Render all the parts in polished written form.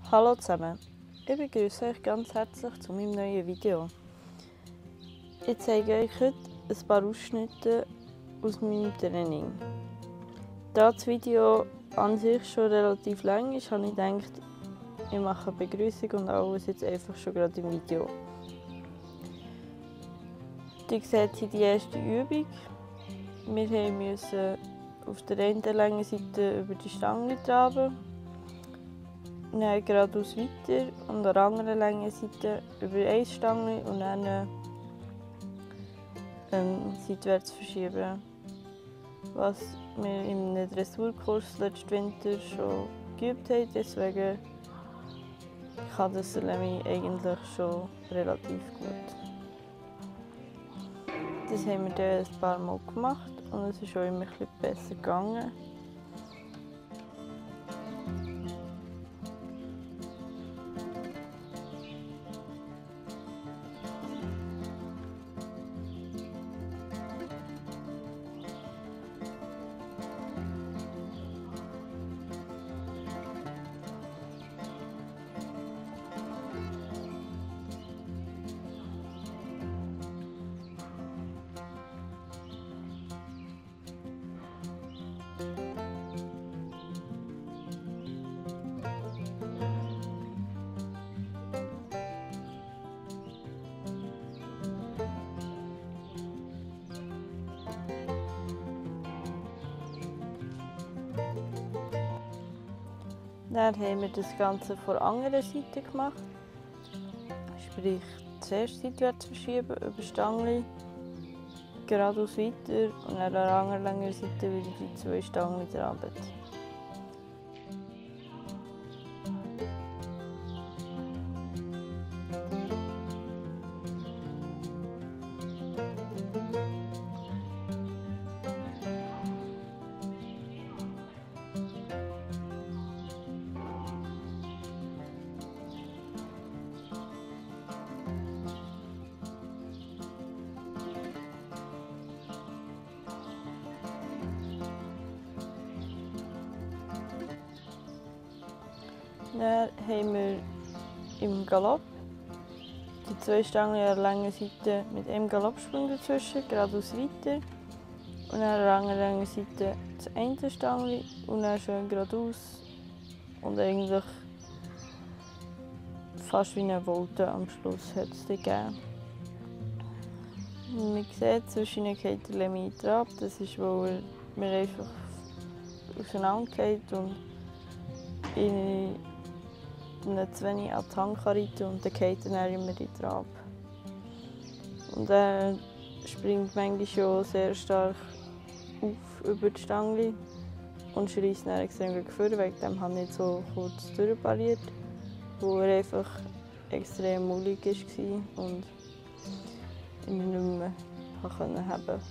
Hallo zusammen, ich begrüße euch ganz herzlich zu meinem neuen Video. Ich zeige euch heute ein paar Ausschnitte aus meinem Training. Da das Video an sich schon relativ lang ist, habe ich gedacht, ich mache eine Begrüßung und alles jetzt einfach schon gerade im Video. Ihr seht hier die erste Übung. Wir mussten auf der einen langen Seite über die Stange traben, dann geradeaus weiter und an der anderen langen Seite über eine Stange und dann seitwärts verschieben. Was wir im Dressurkurs letzten Winter schon geübt haben, deswegen kann das Lemi eigentlich schon relativ gut. Das haben wir dann ein paar Mal gemacht und es ist auch immer ein bisschen besser gegangen. Dann haben wir das Ganze von der anderen Seite gemacht. Sprich, zuerst seitwärts verschieben, über die Stange, geradeaus weiter und dann an der anderen Seite wieder die zwei Stangen traben. Dann haben wir im Galopp die zwei Stangen an der langen Seite mit einem Galoppsprung dazwischen, geradeaus weiter. Und dann an der anderen Seite die eine Stange und dann schön geradeaus. Und eigentlich fast wie eine Volte am Schluss hat es gegeben. Man sieht, zwischen geht der Lemi in Trab. Das ist, weil wir einfach auseinandergehen und in nicht zu wenig an die Hand reiten und dann geht er immer in den Trab. Und er springt manchmal schon sehr stark auf über die Stange und schreist dann extrem vor, wegen dem habe ich nicht so kurz durchpariert, wo er einfach extrem mullig war und ihn nicht mehr haben konnte.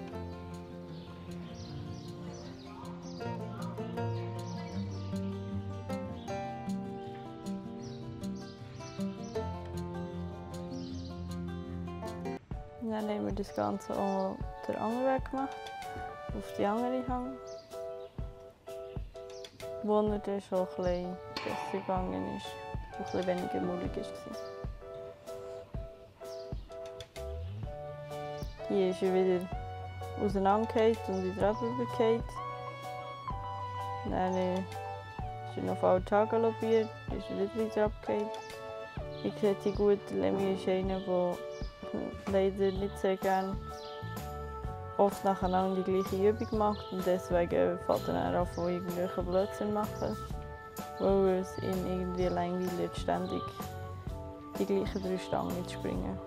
Dann haben wir das Ganze auch den anderen Weg gemacht, auf die andere Hang, wo er dann schon ein bisschen besser gegangen ist und ein bisschen weniger mullig war. Hier ist er wieder auseinandergefallen und in die Treppe übergefallen. Dann ist er noch falsch angaloppiert, ist er wieder in die Treppe gefallen. Ich sehe gut, der Lemi ist einer, der leider nicht sehr gerne oft nacheinander die gleiche Übung macht und deswegen fällt er dann an, irgendwelchen Blödsinn machen, weil es ihn irgendwie langweilt, ständig die gleichen 3 Stangen zu springen.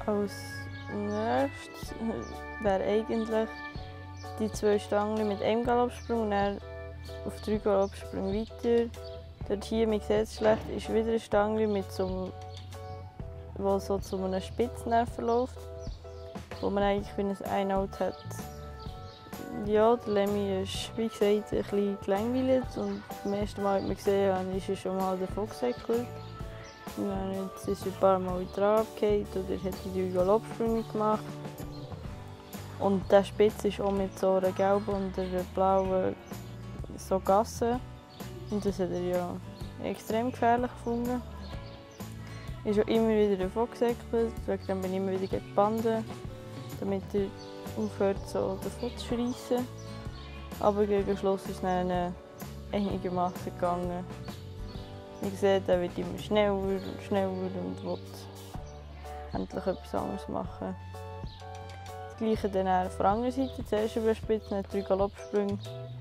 Als nächstes wäre eigentlich die 2 Stangen mit einem Galoppsprung und dann auf 3 Galoppsprünge weiter. Dort hier, man sieht es schlecht, ist wieder eine Stange mit so so zu einem Spitznerv verläuft, wo man eigentlich wie ein Einout hat. Ja, der Lemmy ist, wie gesagt, ein bisschen gelangweilt und beim ersten Mal, als wir gesehen haben, ist er schon mal davon gesäckelt. Und dann ist er ein paar Mal wieder runtergefallen oder hat die 3 Galoppsprünge gemacht. Und der Spitz ist auch mit so einer gelben und einer blauen so Gasse. Und das hat er ja extrem gefährlich gefunden. Er ist auch immer wieder davon gesäckelt, deswegen bin ich immer wieder gebunden, damit er aufhört so davon zu schreissen. Aber gegen Schluss ist es dann einigermaßen gegangen. Ich sehe, er wird immer schneller und schneller und will endlich etwas anderes machen. Das Gleiche dann auf der anderen Seite, zuerst über die Spitze, dann 3 Galoppsprünge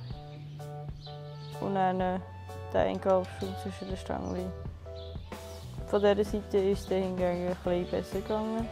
und dann den Galoppsprung zwischen den Stangen. Von dieser Seite ist es hingegen ein bisschen besser gegangen.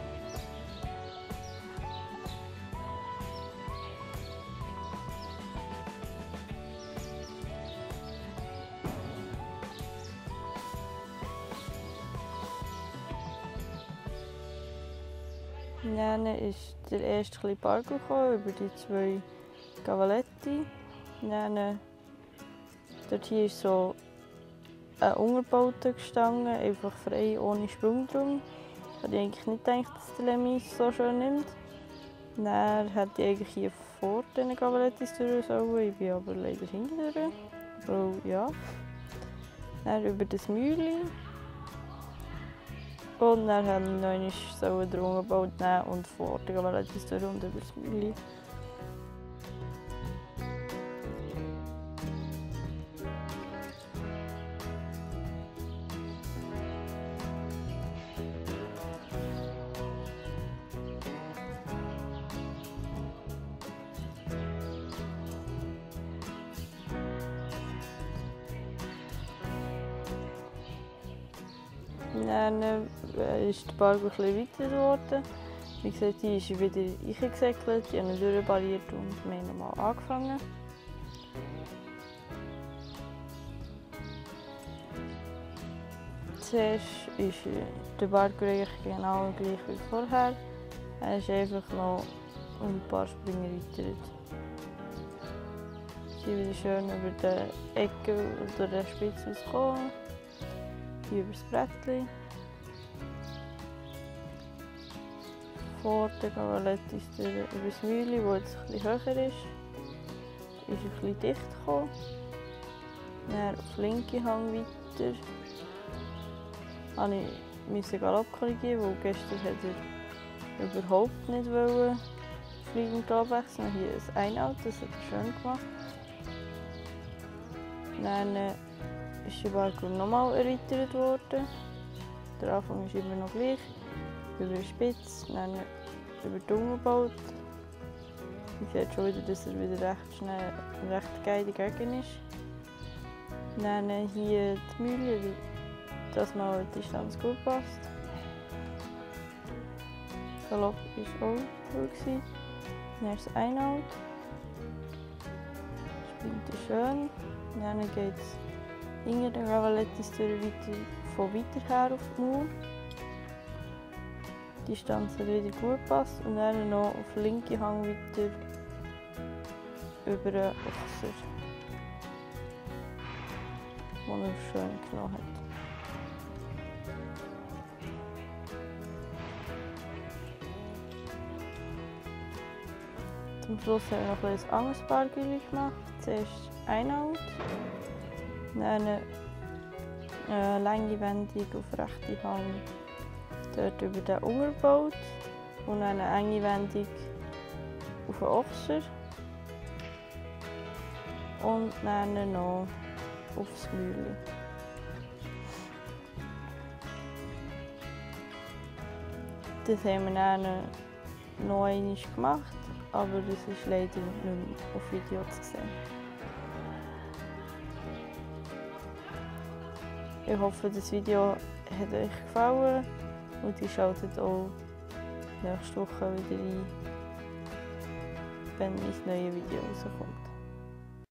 Dann ist der erste Parkour gekommen, über die 2 Cavaletti. Dann, dort hier ist so ein Unterbauten gestanden, einfach frei, ohne Sprung drum. Ich hatte eigentlich nicht gedacht, dass der Lemmy es so schön nimmt. Dann hätte ich eigentlich hier vor den Cavalettis durch sollen, ich bin aber leider hinten. Aber ja. Dann über das Mäuerchen. Und dann haben wir noch den Unterbau nehmen und vor den Cavalettis durch und über das Mäuerchen. Dann ist der Parkour etwas weiter geworden. Wie gesagt, die ist wieder eingesäckelt, die haben ihn durchbarriert und wir haben nochmal angefangen. Zuerst ist der Parkour eigentlich genau gleich wie vorher. Er ist einfach noch ein paar Sprünge erweitert. Hier wieder schön über die Ecke oder der Spitze rausgekommen. Hier über das Brettchen. Vor der Cavaletti ist über das Mäuerchen, das jetzt etwas höher ist. Ist ein bisschen dicht gekommen. Dann auf den linken Hang weiter. Ich musste Galopp korrigieren, weil gestern hat er überhaupt nicht fliegend Galopp wechseln. Hier ist ein Einout, das hat er schön gemacht. Dann ist der Parkour nochmal erweitert worden. Der Anfang ist immer noch gleich. Über die Spitze, dann über den Unterbau. Ich sehe schon wieder, dass er wieder recht geil dagegen ist. Dann hier die Mühle, dass mal die Distanz gut passt. Der Galopp war auch gut. Dann ist es Einout. Springt er schön. Dann geht es hinter den Cavalettis von weiter her auf die Mauer. Die Distanz hat wieder gut gepasst und dann noch auf den linken Hang weiter über den Ochser, den er schön genommen hat. Zum Schluss haben wir noch ein anderes Parkour gemacht. Zuerst Einout, dann eine lange Wendung auf rechte Hang. Dort über den Unterbau und eine enge Wendung auf den Ochser und dann noch aufs Mäuerchen. Das haben wir dann noch einmal gemacht, aber das ist leider nicht mehr auf Video zu sehen. Ich hoffe, das Video hat euch gefallen. Und ihr schaltet auch nächste Woche wieder ein, wenn mein neues Video rauskommt.